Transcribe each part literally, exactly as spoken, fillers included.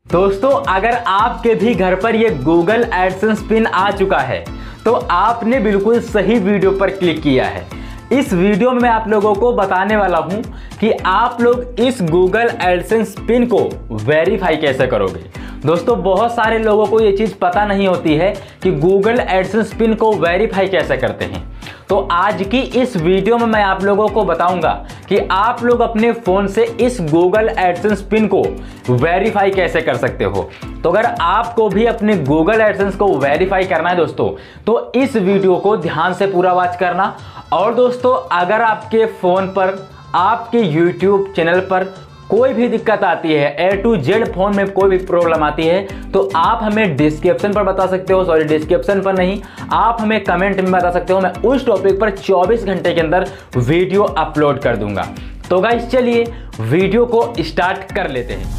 दोस्तों अगर आपके भी घर पर ये गूगल एडसेंस पिन आ चुका है तो आपने बिल्कुल सही वीडियो पर क्लिक किया है। इस वीडियो में मैं आप लोगों को बताने वाला हूं कि आप लोग इस गूगल एडसेंस पिन को वेरीफाई कैसे करोगे। दोस्तों बहुत सारे लोगों को ये चीज़ पता नहीं होती है कि गूगल एडसेंस पिन को वेरीफाई कैसे करते हैं। तो आज की इस वीडियो में मैं आप लोगों को बताऊंगा कि आप लोग अपने फ़ोन से इस गूगल एडसेंस पिन को वेरीफाई कैसे कर सकते हो। तो अगर आपको भी अपने गूगल एडसेंस को वेरीफाई करना है दोस्तों तो इस वीडियो को ध्यान से पूरा वॉच करना। और दोस्तों अगर आपके फ़ोन पर आपके यूट्यूब चैनल पर कोई भी दिक्कत आती है, ए टू जेड फोन में कोई भी प्रॉब्लम आती है तो आप हमें डिस्क्रिप्शन पर बता सकते हो। सॉरी डिस्क्रिप्शन पर नहीं, आप हमें कमेंट में बता सकते हो। मैं उस टॉपिक पर चौबीस घंटे के अंदर वीडियो अपलोड कर दूंगा। तो गाइस चलिए वीडियो को स्टार्ट कर लेते हैं।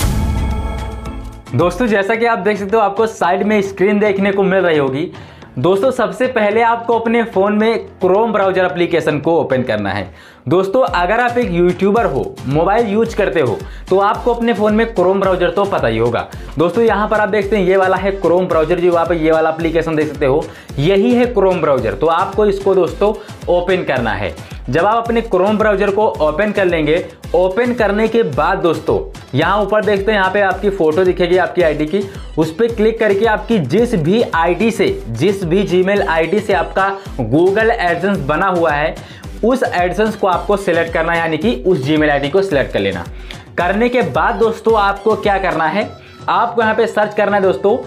दोस्तों जैसा कि आप देख सकते हो आपको साइड में स्क्रीन देखने को मिल रही होगी। दोस्तों सबसे पहले आपको अपने फ़ोन में क्रोम ब्राउज़र एप्लीकेशन को ओपन करना है। दोस्तों अगर आप एक यूट्यूबर हो, मोबाइल यूज करते हो तो आपको अपने फ़ोन में क्रोम ब्राउज़र तो पता ही होगा। दोस्तों यहाँ पर आप देखते हैं ये वाला है क्रोम ब्राउज़र, जो आप ये वाला एप्लीकेशन देख सकते हो, यही है क्रोम ब्राउज़र। तो आपको इसको दोस्तों ओपन करना है। जब आप अपने क्रोम ब्राउज़र को ओपन कर लेंगे, ओपन करने के बाद दोस्तों यहाँ ऊपर देखते हैं, यहाँ पे आपकी फ़ोटो दिखेगी आपकी आईडी की। उस पर क्लिक करके आपकी जिस भी आईडी से, जिस भी जीमेल आईडी से आपका गूगल एडसेंस बना हुआ है उस एडसेंस को आपको सिलेक्ट करना है, यानी कि उस जीमेल आईडी को सिलेक्ट कर लेना। करने के बाद दोस्तों आपको क्या करना है, आपको यहाँ पे सर्च करना है दोस्तों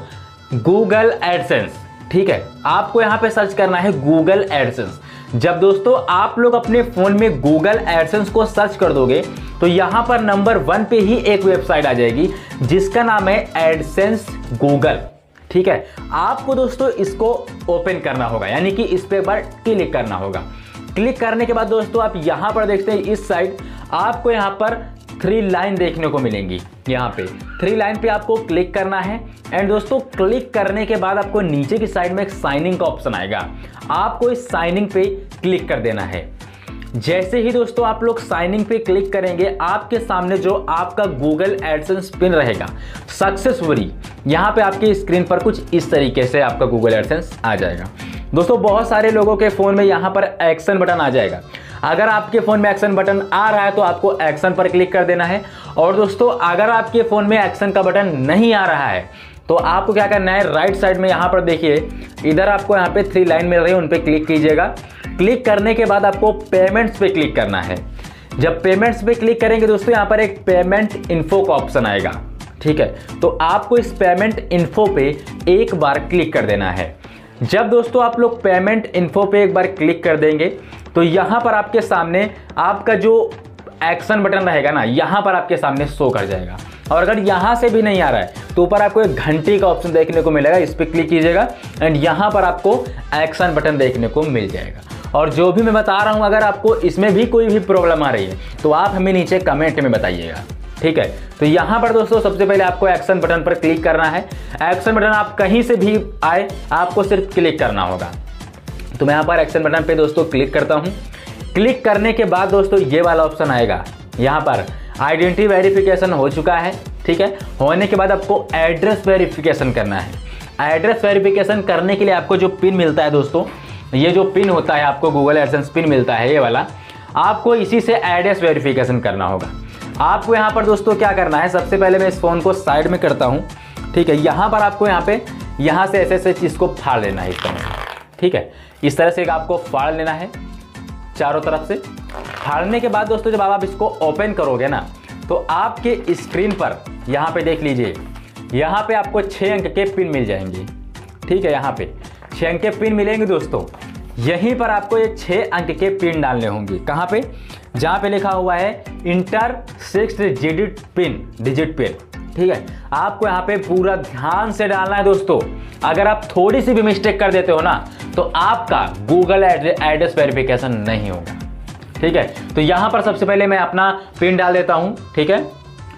गूगल एडसेंस। ठीक है, आपको यहाँ पे सर्च करना है गूगल एडसेंस। जब दोस्तों आप लोग अपने फ़ोन में गूगल एडसेंस को सर्च कर दोगे तो यहाँ पर नंबर वन पे ही एक वेबसाइट आ जाएगी जिसका नाम है एडसेंस गूगल। ठीक है, आपको दोस्तों इसको ओपन करना होगा, यानी कि इस पे एक बार क्लिक करना होगा। क्लिक करने के बाद दोस्तों आप यहाँ पर देखते हैं इस साइड आपको यहाँ पर थ्री लाइन देखने को मिलेंगी। यहाँ पे थ्री लाइन पे आपको क्लिक करना है। एंड दोस्तों क्लिक करने के बाद आपको नीचे की साइड में एक साइनिंग का ऑप्शन आएगा, आपको इस साइनिंग पे क्लिक कर देना है। जैसे ही दोस्तों आप लोग साइनिंग पे क्लिक करेंगे आपके सामने जो आपका गूगल एडसेंस पिन रहेगा सक्सेसफुली यहाँ पे आपकी स्क्रीन पर कुछ इस तरीके से आपका गूगल एडसेंस आ जाएगा। दोस्तों बहुत सारे लोगों के फ़ोन में यहाँ पर एक्शन बटन आ जाएगा। अगर आपके फ़ोन में एक्शन बटन आ रहा है तो आपको एक्शन पर क्लिक कर देना है। और दोस्तों अगर आपके फ़ोन में एक्शन का बटन नहीं आ रहा है तो आपको क्या करना है, राइट साइड में यहाँ पर देखिए इधर आपको यहाँ पे थ्री लाइन मिल रही है, उन पर क्लिक कीजिएगा। क्लिक करने के बाद आपको पेमेंट्स पे क्लिक करना है। जब पेमेंट्स पे क्लिक करेंगे दोस्तों यहाँ पर एक पेमेंट इन्फो का ऑप्शन आएगा। ठीक है, तो आपको इस पेमेंट इन्फो पे एक बार क्लिक कर देना है। जब दोस्तों आप लोग पेमेंट इन्फो पे एक बार क्लिक कर देंगे तो यहाँ पर आपके सामने आपका जो एक्शन बटन रहेगा ना, यहाँ पर आपके सामने शो कर जाएगा। और अगर यहाँ से भी नहीं आ रहा है तो ऊपर आपको एक घंटी का ऑप्शन देखने को मिलेगा, इस पर क्लिक कीजिएगा एंड यहाँ पर आपको एक्शन बटन देखने को मिल जाएगा। और जो भी मैं बता रहा हूँ अगर आपको इसमें भी कोई भी प्रॉब्लम आ रही है तो आप हमें नीचे कमेंट में बताइएगा। ठीक है, तो यहाँ पर दोस्तों सबसे पहले आपको एक्शन बटन पर क्लिक करना है। एक्शन बटन आप कहीं से भी आए आपको सिर्फ क्लिक करना होगा। तो मैं यहाँ पर एक्शन बटन पे दोस्तों क्लिक करता हूँ। क्लिक करने के बाद दोस्तों ये वाला ऑप्शन आएगा, यहाँ पर आइडेंटिटी वेरिफिकेशन हो चुका है। ठीक है, होने के बाद आपको एड्रेस वेरिफिकेशन करना है। एड्रेस वेरिफिकेशन करने के लिए आपको जो पिन मिलता है दोस्तों, ये जो पिन होता है आपको गूगल एडसेंस पिन मिलता है ये वाला, आपको इसी से एड्रेस वेरिफिकेशन करना होगा। आपको यहाँ पर दोस्तों क्या करना है, सबसे पहले मैं इस फ़ोन को साइड में करता हूँ। ठीक है, यहाँ पर आपको यहाँ पे यहाँ से ऐसे ऐसे चीज़ को फाड़ लेना है इस तरह से। ठीक है, इस तरह से आपको फाड़ लेना है चारों तरफ से। फाड़ने के बाद दोस्तों जब आप इसको ओपन करोगे ना तो आपके स्क्रीन पर यहाँ पे देख लीजिए, यहाँ पे आपको छः अंक के पिन मिल जाएंगे। ठीक है, यहाँ पे छः अंक के पिन मिलेंगे दोस्तों। यहीं पर आपको ये छः अंक के पिन डालने होंगे। कहाँ पे, जहाँ पे लिखा हुआ है enter six digit PIN digit PIN. ठीक है, आपको यहाँ पे पूरा ध्यान से डालना है दोस्तों। अगर आप थोड़ी सी भी मिस्टेक कर देते हो ना तो आपका गूगल एड्रेस वेरिफिकेशन नहीं होगा। ठीक है, तो यहाँ पर सबसे पहले मैं अपना पिन डाल देता हूँ। ठीक है,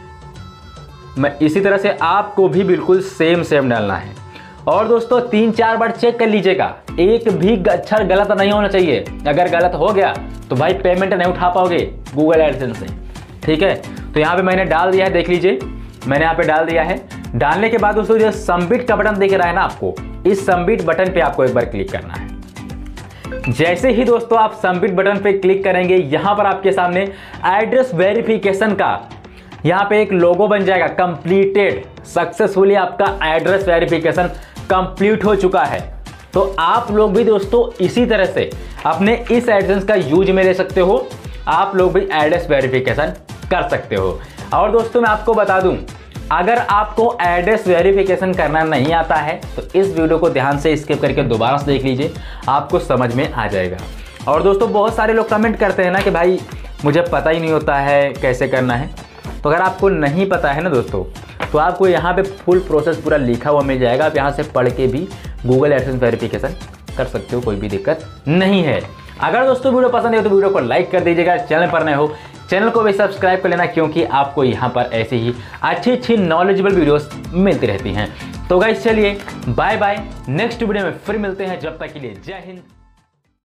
मैं इसी तरह से आपको भी बिल्कुल सेम सेम डालना है। और दोस्तों तीन चार बार चेक कर लीजिएगा, एक भी अक्षर गलत नहीं होना चाहिए। अगर गलत हो गया तो भाई पेमेंट नहीं उठा पाओगे गूगल एडसेंस से। ठीक है, तो यहाँ पे मैंने डाल दिया है, देख लीजिए मैंने यहाँ पे डाल दिया है। डालने के बाद दोस्तों जो सबमिट का बटन दिख रहा है ना आपको, इस सबमिट बटन पे आपको एक बार क्लिक करना है। जैसे ही दोस्तों आप सबमिट बटन पे क्लिक करेंगे, यहाँ पर आपके सामने एड्रेस वेरिफिकेशन का यहाँ पे एक लोगो बन जाएगा, कंप्लीटेड, सक्सेसफुली आपका एड्रेस वेरिफिकेशन कंप्लीट हो चुका है। तो आप लोग भी दोस्तों इसी तरह से अपने इस एड्रेस का यूज में ले सकते हो, आप लोग भी एड्रेस वेरिफिकेशन कर सकते हो। और दोस्तों मैं आपको बता दूं, अगर आपको एड्रेस वेरिफिकेशन करना नहीं आता है तो इस वीडियो को ध्यान से स्किप करके दोबारा से देख लीजिए, आपको समझ में आ जाएगा। और दोस्तों बहुत सारे लोग कमेंट करते हैं ना कि भाई मुझे पता ही नहीं होता है कैसे करना है। तो अगर आपको नहीं पता है ना दोस्तों, तो आपको यहाँ पे फुल प्रोसेस पूरा लिखा हुआ मिल जाएगा, आप यहाँ से पढ़ के भी गूगल एडसेंस वेरिफिकेशन कर सकते हो, कोई भी दिक्कत नहीं है। अगर दोस्तों वीडियो पसंद है तो वीडियो को लाइक कर दीजिएगा, चैनल पर नए हो चैनल को भी सब्सक्राइब कर लेना, क्योंकि आपको यहाँ पर ऐसी ही अच्छी अच्छी नॉलेजेबल वीडियोस मिलती रहती हैं। तो गाइस चलिए बाय बाय, नेक्स्ट वीडियो में फिर मिलते हैं, जब तक के लिए जय हिंद।